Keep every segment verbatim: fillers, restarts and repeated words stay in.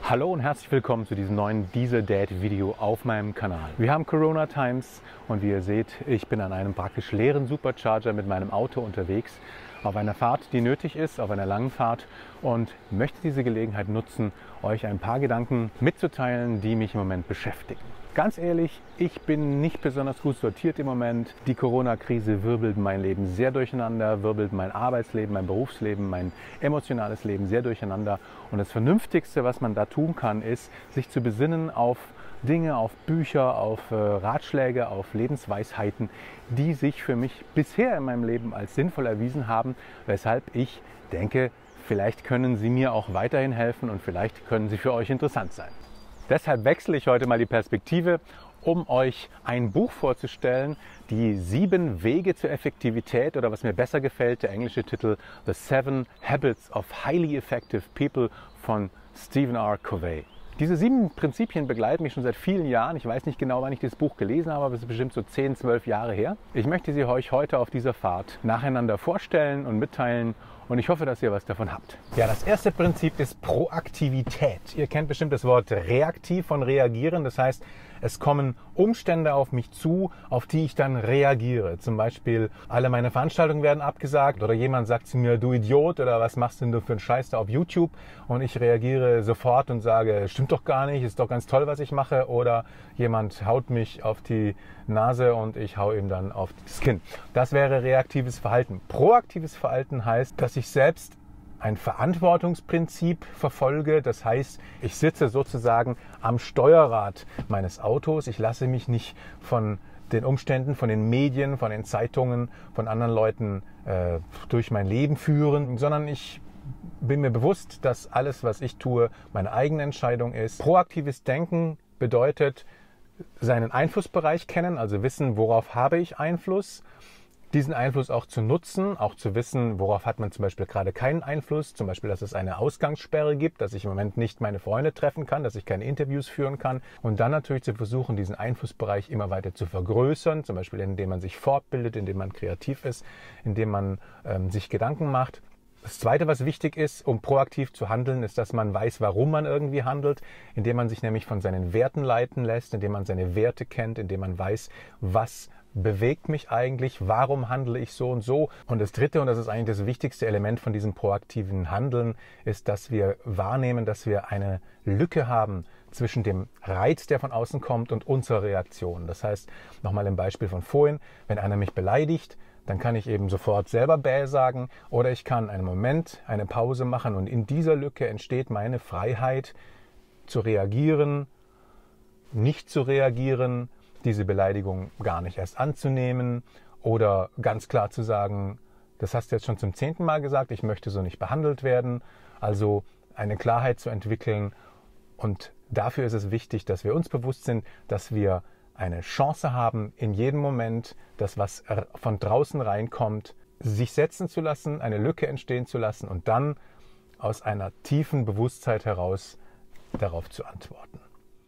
Hallo und herzlich willkommen zu diesem neuen Diesel Dad Video auf meinem Kanal. Wir haben Corona Times und wie ihr seht, ich bin an einem praktisch leeren Supercharger mit meinem Auto unterwegs auf einer Fahrt, die nötig ist, auf einer langen Fahrt, und möchte diese Gelegenheit nutzen, euch ein paar Gedanken mitzuteilen, die mich im Moment beschäftigen. Ganz ehrlich, ich bin nicht besonders gut sortiert im Moment. Die Corona-Krise wirbelt mein Leben sehr durcheinander, wirbelt mein Arbeitsleben, mein Berufsleben, mein emotionales Leben sehr durcheinander. Und das Vernünftigste, was man da tun kann, ist, sich zu besinnen auf Dinge, auf Bücher, auf äh, Ratschläge, auf Lebensweisheiten, die sich für mich bisher in meinem Leben als sinnvoll erwiesen haben, weshalb ich denke, vielleicht können sie mir auch weiterhin helfen und vielleicht können sie für euch interessant sein. Deshalb wechsle ich heute mal die Perspektive, um euch ein Buch vorzustellen, die sieben Wege zur Effektivität, oder was mir besser gefällt, der englische Titel The Seven Habits of Highly Effective People von Stephen R. Covey. Diese sieben Prinzipien begleiten mich schon seit vielen Jahren. Ich weiß nicht genau, wann ich dieses Buch gelesen habe, aber es ist bestimmt so zehn, zwölf Jahre her. Ich möchte sie euch heute auf dieser Fahrt nacheinander vorstellen und mitteilen. Und ich hoffe, dass ihr was davon habt. Ja, das erste Prinzip ist Proaktivität. Ihr kennt bestimmt das Wort reaktiv von reagieren. Das heißt, es kommen Umstände auf mich zu, auf die ich dann reagiere. Zum Beispiel, alle meine Veranstaltungen werden abgesagt oder jemand sagt zu mir, du Idiot, oder was machst denn du für einen Scheiß da auf YouTube? Und ich reagiere sofort und sage, stimmt doch gar nicht, ist doch ganz toll, was ich mache. Oder jemand haut mich auf die Nase und ich hau ihm dann auf das Kinn. Das wäre reaktives Verhalten. Proaktives Verhalten heißt, dass ich selbst ein Verantwortungsprinzip verfolge. Das heißt, ich sitze sozusagen am Steuerrad meines Autos. Ich lasse mich nicht von den Umständen, von den Medien, von den Zeitungen, von anderen Leuten äh, durch mein Leben führen, sondern ich bin mir bewusst, dass alles, was ich tue, meine eigene Entscheidung ist. Proaktives Denken bedeutet, seinen Einflussbereich kennen, also wissen, worauf habe ich Einfluss, diesen Einfluss auch zu nutzen, auch zu wissen, worauf hat man zum Beispiel gerade keinen Einfluss, zum Beispiel, dass es eine Ausgangssperre gibt, dass ich im Moment nicht meine Freunde treffen kann, dass ich keine Interviews führen kann, und dann natürlich zu versuchen, diesen Einflussbereich immer weiter zu vergrößern, zum Beispiel indem man sich fortbildet, indem man kreativ ist, indem man ähm, sich Gedanken macht. Das Zweite, was wichtig ist, um proaktiv zu handeln, ist, dass man weiß, warum man irgendwie handelt, indem man sich nämlich von seinen Werten leiten lässt, indem man seine Werte kennt, indem man weiß, was bewegt mich eigentlich, warum handle ich so und so. Und das Dritte, und das ist eigentlich das wichtigste Element von diesem proaktiven Handeln, ist, dass wir wahrnehmen, dass wir eine Lücke haben zwischen dem Reiz, der von außen kommt, und unserer Reaktion. Das heißt, nochmal im Beispiel von vorhin, wenn einer mich beleidigt, dann kann ich eben sofort selber bäh sagen, oder ich kann einen Moment, eine Pause machen, und in dieser Lücke entsteht meine Freiheit zu reagieren, nicht zu reagieren, diese Beleidigung gar nicht erst anzunehmen oder ganz klar zu sagen, das hast du jetzt schon zum zehnten Mal gesagt, ich möchte so nicht behandelt werden. Also eine Klarheit zu entwickeln, und dafür ist es wichtig, dass wir uns bewusst sind, dass wir eine Chance haben, in jedem Moment das, was von draußen reinkommt, sich setzen zu lassen, eine Lücke entstehen zu lassen und dann aus einer tiefen Bewusstheit heraus darauf zu antworten.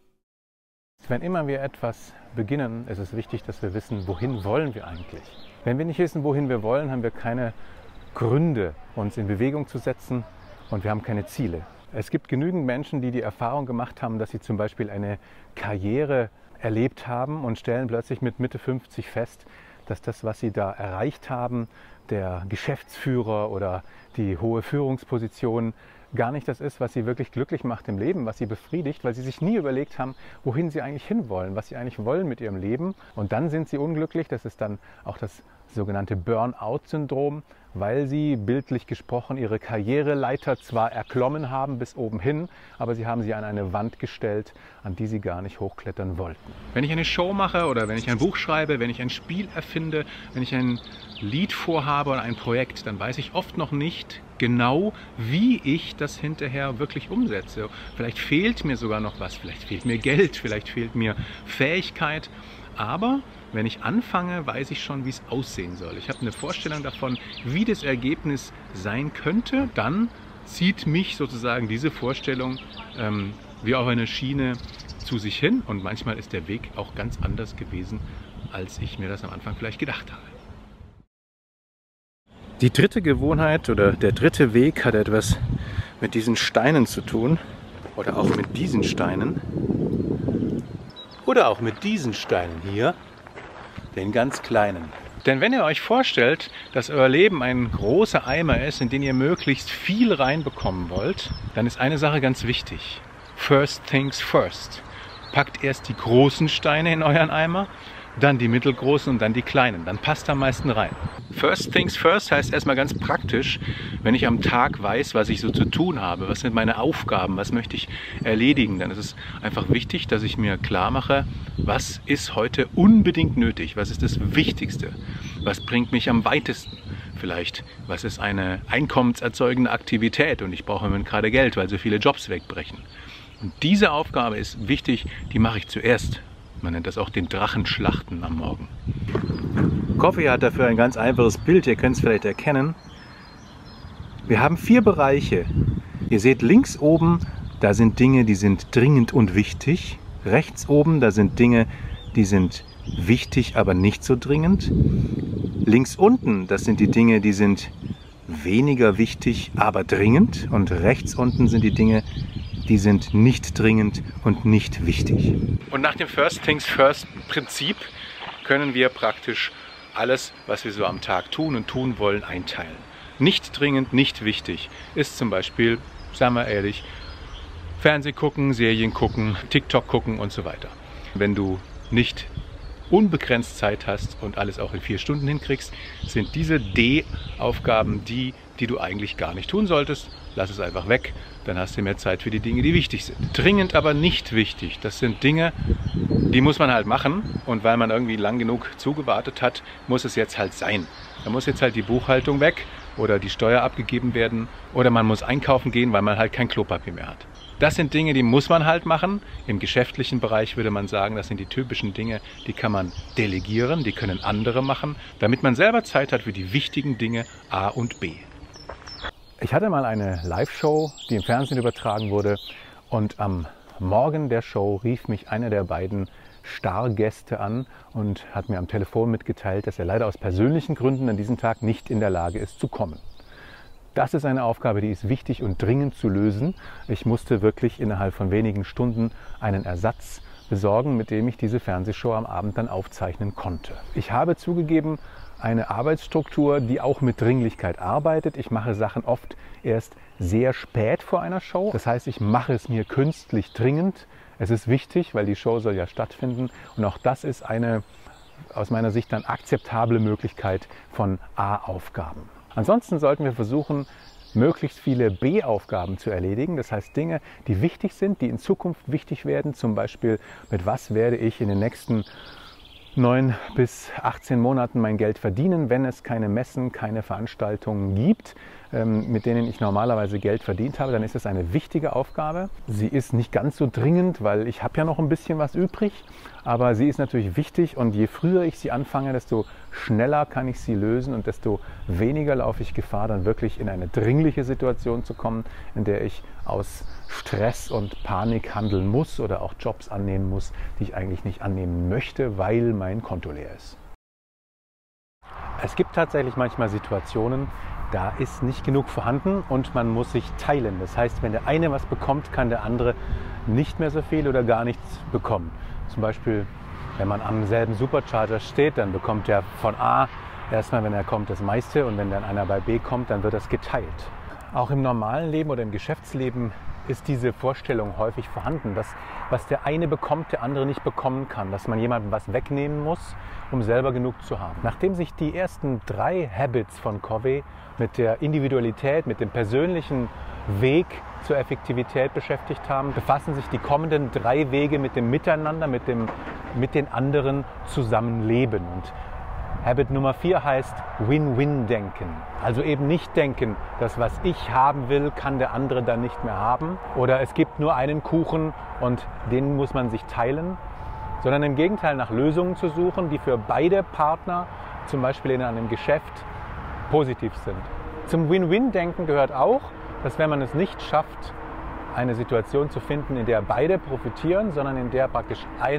Wenn immer wir etwas beginnen, ist es wichtig, dass wir wissen, wohin wollen wir eigentlich. Wenn wir nicht wissen, wohin wir wollen, haben wir keine Gründe, uns in Bewegung zu setzen, und wir haben keine Ziele. Es gibt genügend Menschen, die die Erfahrung gemacht haben, dass sie zum Beispiel eine Karriere erlebt haben und stellen plötzlich mit Mitte fünfzig fest, dass das, was sie da erreicht haben, der Geschäftsführer oder die hohe Führungsposition, gar nicht das ist, was sie wirklich glücklich macht im Leben, was sie befriedigt, weil sie sich nie überlegt haben, wohin sie eigentlich hinwollen, was sie eigentlich wollen mit ihrem Leben. Und dann sind sie unglücklich. Das ist dann auch das sogenannte Burnout-Syndrom, weil sie bildlich gesprochen ihre Karriereleiter zwar erklommen haben bis oben hin, aber sie haben sie an eine Wand gestellt, an die sie gar nicht hochklettern wollten. Wenn ich eine Show mache oder wenn ich ein Buch schreibe, wenn ich ein Spiel erfinde, wenn ich ein Lied vorhabe oder ein Projekt, dann weiß ich oft noch nicht genau, wie ich das hinterher wirklich umsetze. Vielleicht fehlt mir sogar noch was, vielleicht fehlt mir Geld, vielleicht fehlt mir Fähigkeit, aber wenn ich anfange, weiß ich schon, wie es aussehen soll. Ich habe eine Vorstellung davon, wie das Ergebnis sein könnte. Dann zieht mich sozusagen diese Vorstellung ähm, wie auf eine Schiene zu sich hin. Und manchmal ist der Weg auch ganz anders gewesen, als ich mir das am Anfang vielleicht gedacht habe. Die dritte Gewohnheit oder der dritte Weg hat etwas mit diesen Steinen zu tun. Oder auch mit diesen Steinen. Oder auch mit diesen Steinen hier, den ganz kleinen. Denn wenn ihr euch vorstellt, dass euer Leben ein großer Eimer ist, in den ihr möglichst viel reinbekommen wollt, dann ist eine Sache ganz wichtig. First things first. Packt erst die großen Steine in euren Eimer, dann die mittelgroßen und dann die kleinen. Dann passt am meisten rein. First things first heißt erstmal ganz praktisch, wenn ich am Tag weiß, was ich so zu tun habe, was sind meine Aufgaben, was möchte ich erledigen, dann ist es einfach wichtig, dass ich mir klar mache, was ist heute unbedingt nötig, was ist das Wichtigste, was bringt mich am weitesten. Vielleicht, was ist eine einkommenserzeugende Aktivität und ich brauche gerade Geld, weil so viele Jobs wegbrechen. Und diese Aufgabe ist wichtig, die mache ich zuerst. Man nennt das auch den Drachenschlachten am Morgen. Coffee hat dafür ein ganz einfaches Bild, ihr könnt es vielleicht erkennen. Wir haben vier Bereiche. Ihr seht links oben, da sind Dinge, die sind dringend und wichtig. Rechts oben, da sind Dinge, die sind wichtig, aber nicht so dringend. Links unten, das sind die Dinge, die sind weniger wichtig, aber dringend. Und rechts unten sind die Dinge, die sind nicht dringend und nicht wichtig. Und nach dem First Things First Prinzip können wir praktisch alles, was wir so am Tag tun und tun wollen, einteilen. Nicht dringend, nicht wichtig ist zum Beispiel, sagen wir ehrlich, Fernseh gucken, Serien gucken, TikTok gucken und so weiter. Wenn du nicht unbegrenzt Zeit hast und alles auch in vier Stunden hinkriegst, sind diese D-Aufgaben die, die du eigentlich gar nicht tun solltest. Lass es einfach weg, dann hast du mehr Zeit für die Dinge, die wichtig sind. Dringend aber nicht wichtig, das sind Dinge, die muss man halt machen und weil man irgendwie lang genug zugewartet hat, muss es jetzt halt sein. Da muss jetzt halt die Buchhaltung weg oder die Steuer abgegeben werden oder man muss einkaufen gehen, weil man halt kein Klopapier mehr hat. Das sind Dinge, die muss man halt machen. Im geschäftlichen Bereich würde man sagen, das sind die typischen Dinge, die kann man delegieren, die können andere machen, damit man selber Zeit hat für die wichtigen Dinge A und B. Ich hatte mal eine Live-Show, die im Fernsehen übertragen wurde und am Morgen der Show rief mich einer der beiden Stargäste an und hat mir am Telefon mitgeteilt, dass er leider aus persönlichen Gründen an diesem Tag nicht in der Lage ist zu kommen. Das ist eine Aufgabe, die ist wichtig und dringend zu lösen. Ich musste wirklich innerhalb von wenigen Stunden einen Ersatz besorgen, mit dem ich diese Fernsehshow am Abend dann aufzeichnen konnte. Ich habe zugegeben, eine Arbeitsstruktur, die auch mit Dringlichkeit arbeitet. Ich mache Sachen oft erst sehr spät vor einer Show. Das heißt, ich mache es mir künstlich dringend. Es ist wichtig, weil die Show soll ja stattfinden. Und auch das ist eine, aus meiner Sicht, dann akzeptable Möglichkeit von A-Aufgaben. Ansonsten sollten wir versuchen, möglichst viele B-Aufgaben zu erledigen. Das heißt Dinge, die wichtig sind, die in Zukunft wichtig werden. Zum Beispiel, mit was werde ich in den nächsten neun bis achtzehn Monaten mein Geld verdienen, wenn es keine Messen, keine Veranstaltungen gibt, ähm, mit denen ich normalerweise Geld verdient habe, dann ist es eine wichtige Aufgabe. Sie ist nicht ganz so dringend, weil ich habe ja noch ein bisschen was übrig, aber sie ist natürlich wichtig und je früher ich sie anfange, desto schneller kann ich sie lösen und desto weniger laufe ich Gefahr, dann wirklich in eine dringliche Situation zu kommen, in der ich aus Stress und Panik handeln muss oder auch Jobs annehmen muss, die ich eigentlich nicht annehmen möchte, weil mein Konto leer ist. Es gibt tatsächlich manchmal Situationen, da ist nicht genug vorhanden und man muss sich teilen. Das heißt, wenn der eine was bekommt, kann der andere nicht mehr so viel oder gar nichts bekommen. Zum Beispiel, wenn man am selben Supercharger steht, dann bekommt der von A erstmal, wenn er kommt, das meiste und wenn dann einer bei B kommt, dann wird das geteilt. Auch im normalen Leben oder im Geschäftsleben ist diese Vorstellung häufig vorhanden, dass was der eine bekommt, der andere nicht bekommen kann, dass man jemandem was wegnehmen muss, um selber genug zu haben. Nachdem sich die ersten drei Habits von Covey mit der Individualität, mit dem persönlichen Weg zur Effektivität beschäftigt haben, befassen sich die kommenden drei Wege mit dem Miteinander, mit, dem, mit den anderen Zusammenleben. Und Habit Nummer vier heißt Win-Win-Denken. Also eben nicht denken, dass was ich haben will, kann der andere dann nicht mehr haben. Oder es gibt nur einen Kuchen und den muss man sich teilen. Sondern im Gegenteil nach Lösungen zu suchen, die für beide Partner, zum Beispiel in einem Geschäft, positiv sind. Zum Win-Win-Denken gehört auch, dass wenn man es nicht schafft, eine Situation zu finden, in der beide profitieren, sondern in der praktisch einer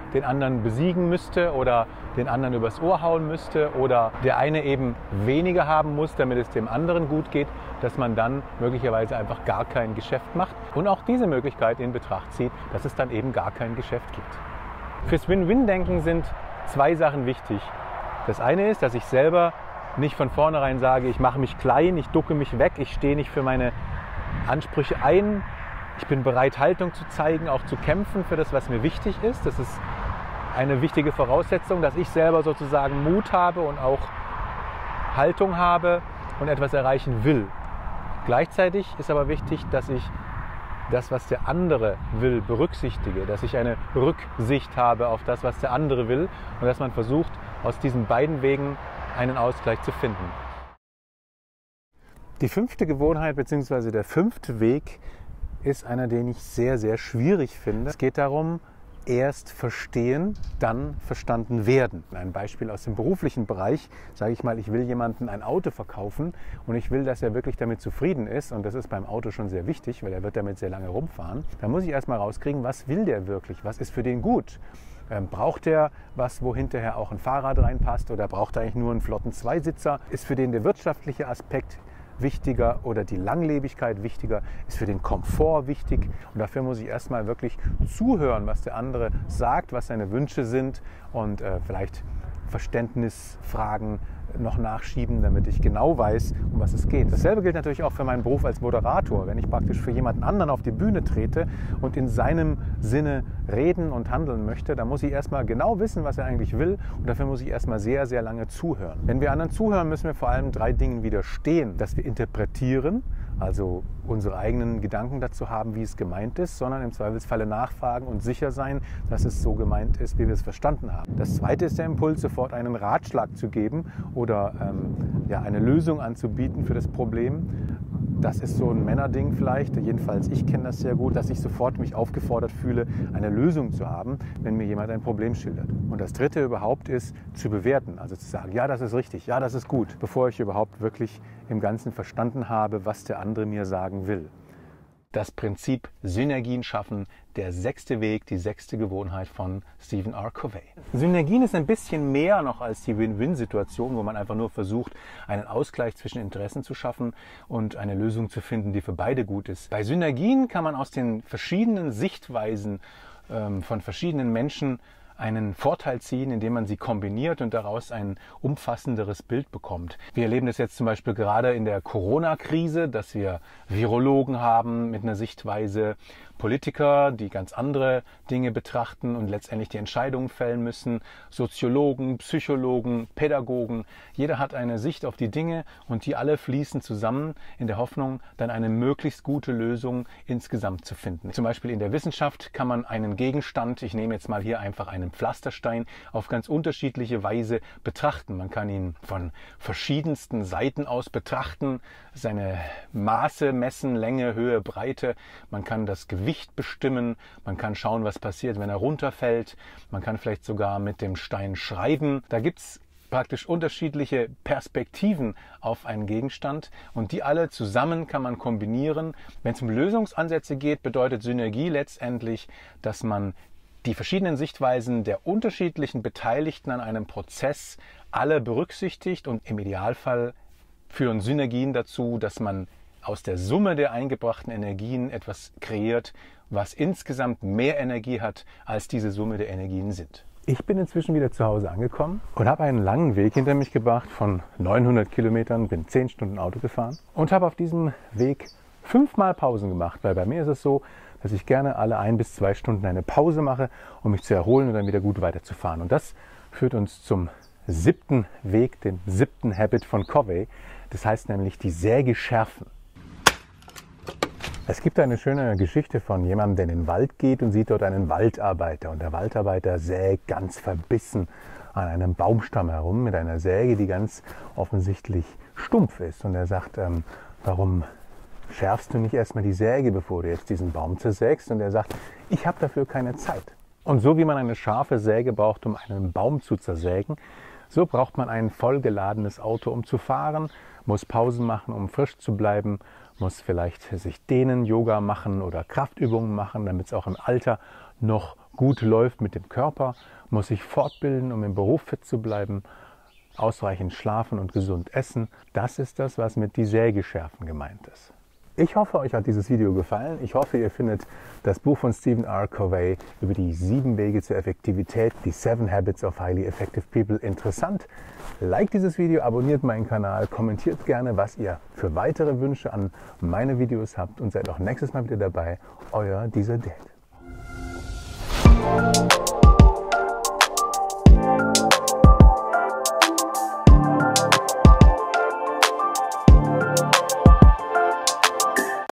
den anderen besiegen müsste oder den anderen übers Ohr hauen müsste oder der eine eben weniger haben muss, damit es dem anderen gut geht, dass man dann möglicherweise einfach gar kein Geschäft macht und auch diese Möglichkeit in Betracht zieht, dass es dann eben gar kein Geschäft gibt. Fürs Win-Win-Denken sind zwei Sachen wichtig. Das eine ist, dass ich selber nicht von vornherein sage, ich mache mich klein, ich ducke mich weg, ich stehe nicht für meine Ansprüche ein. Ich bin bereit, Haltung zu zeigen, auch zu kämpfen für das, was mir wichtig ist. Das ist eine wichtige Voraussetzung, dass ich selber sozusagen Mut habe und auch Haltung habe und etwas erreichen will. Gleichzeitig ist aber wichtig, dass ich das, was der andere will, berücksichtige, dass ich eine Rücksicht habe auf das, was der andere will und dass man versucht, aus diesen beiden Wegen einen Ausgleich zu finden. Die fünfte Gewohnheit bzw. der fünfte Weg ist einer, den ich sehr, sehr schwierig finde. Es geht darum, erst verstehen, dann verstanden werden. Ein Beispiel aus dem beruflichen Bereich, sage ich mal, ich will jemandem ein Auto verkaufen und ich will, dass er wirklich damit zufrieden ist und das ist beim Auto schon sehr wichtig, weil er wird damit sehr lange rumfahren. Da muss ich erstmal rauskriegen, was will der wirklich, was ist für den gut. Ähm, braucht er was, wo hinterher auch ein Fahrrad reinpasst oder braucht er eigentlich nur einen flotten Zweisitzer? Ist für den der wirtschaftliche Aspekt wichtiger oder die Langlebigkeit wichtiger, ist für den Komfort wichtig und dafür muss ich erstmal wirklich zuhören, was der andere sagt, was seine Wünsche sind und äh, vielleicht Verständnisfragen noch nachschieben, damit ich genau weiß, um was es geht. Dasselbe gilt natürlich auch für meinen Beruf als Moderator. Wenn ich praktisch für jemanden anderen auf die Bühne trete und in seinem Sinne reden und handeln möchte, dann muss ich erstmal genau wissen, was er eigentlich will und dafür muss ich erstmal sehr, sehr lange zuhören. Wenn wir anderen zuhören, müssen wir vor allem drei Dingen widerstehen, dass wir interpretieren, also unsere eigenen Gedanken dazu haben, wie es gemeint ist, sondern im Zweifelsfalle nachfragen und sicher sein, dass es so gemeint ist, wie wir es verstanden haben. Das zweite ist der Impuls, sofort einen Ratschlag zu geben oder ähm, ja, eine Lösung anzubieten für das Problem. Das ist so ein Männerding vielleicht, jedenfalls ich kenne das sehr gut, dass ich sofort mich aufgefordert fühle, eine Lösung zu haben, wenn mir jemand ein Problem schildert. Und das dritte überhaupt ist, zu bewerten, also zu sagen, ja, das ist richtig, ja, das ist gut, bevor ich überhaupt wirklich im Ganzen verstanden habe, was der andere mir sagen will. Das Prinzip Synergien schaffen, der sechste Weg, die sechste Gewohnheit von Stephen R. Covey. Synergien ist ein bisschen mehr noch als die Win-Win-Situation, wo man einfach nur versucht, einen Ausgleich zwischen Interessen zu schaffen und eine Lösung zu finden, die für beide gut ist. Bei Synergien kann man aus den verschiedenen Sichtweisen ähm, von verschiedenen Menschen einen Vorteil ziehen, indem man sie kombiniert und daraus ein umfassenderes Bild bekommt. Wir erleben das jetzt zum Beispiel gerade in der Corona-Krise, dass wir Virologen haben mit einer Sichtweise, Politiker, die ganz andere Dinge betrachten und letztendlich die Entscheidungen fällen müssen, Soziologen, Psychologen, Pädagogen. Jeder hat eine Sicht auf die Dinge und die alle fließen zusammen in der Hoffnung, dann eine möglichst gute Lösung insgesamt zu finden. Zum Beispiel in der Wissenschaft kann man einen Gegenstand, ich nehme jetzt mal hier einfach einen Pflasterstein, auf ganz unterschiedliche Weise betrachten. Man kann ihn von verschiedensten Seiten aus betrachten, seine Maße messen, Länge, Höhe, Breite. Man kann das Gewicht bestimmen, man kann schauen, was passiert, wenn er runterfällt. Man kann vielleicht sogar mit dem Stein schreiben. Da gibt es praktisch unterschiedliche Perspektiven auf einen Gegenstand und die alle zusammen kann man kombinieren. Wenn es um Lösungsansätze geht, bedeutet Synergie letztendlich, dass man die verschiedenen Sichtweisen der unterschiedlichen Beteiligten an einem Prozess alle berücksichtigt und im Idealfall führen Synergien dazu, dass man aus der Summe der eingebrachten Energien etwas kreiert, was insgesamt mehr Energie hat, als diese Summe der Energien sind. Ich bin inzwischen wieder zu Hause angekommen und habe einen langen Weg hinter mich gebracht von neunhundert Kilometern, bin zehn Stunden Auto gefahren und habe auf diesem Weg fünfmal Pausen gemacht, weil bei mir ist es so, dass ich gerne alle ein bis zwei Stunden eine Pause mache, um mich zu erholen und dann wieder gut weiterzufahren. Und das führt uns zum siebten Weg, dem siebten Habit von Covey. Das heißt nämlich die Säge schärfen. Es gibt eine schöne Geschichte von jemandem, der in den Wald geht und sieht dort einen Waldarbeiter. Und der Waldarbeiter sägt ganz verbissen an einem Baumstamm herum mit einer Säge, die ganz offensichtlich stumpf ist. Und er sagt, ähm, warum schärfst du nicht erstmal die Säge, bevor du jetzt diesen Baum zersägst? Und er sagt, ich habe dafür keine Zeit. Und so wie man eine scharfe Säge braucht, um einen Baum zu zersägen, so braucht man ein vollgeladenes Auto, um zu fahren, muss Pausen machen, um frisch zu bleiben, muss vielleicht sich dehnen, Yoga machen oder Kraftübungen machen, damit es auch im Alter noch gut läuft mit dem Körper, muss sich fortbilden, um im Beruf fit zu bleiben, ausreichend schlafen und gesund essen. Das ist das, was mit die Sägeschärfen gemeint ist. Ich hoffe, euch hat dieses Video gefallen. Ich hoffe, ihr findet das Buch von Stephen R. Covey über die sieben Wege zur Effektivität, die Seven Habits of Highly Effective People, interessant. Liked dieses Video, abonniert meinen Kanal, kommentiert gerne, was ihr für weitere Wünsche an meine Videos habt und seid auch nächstes Mal wieder dabei. Euer Dieser Dad.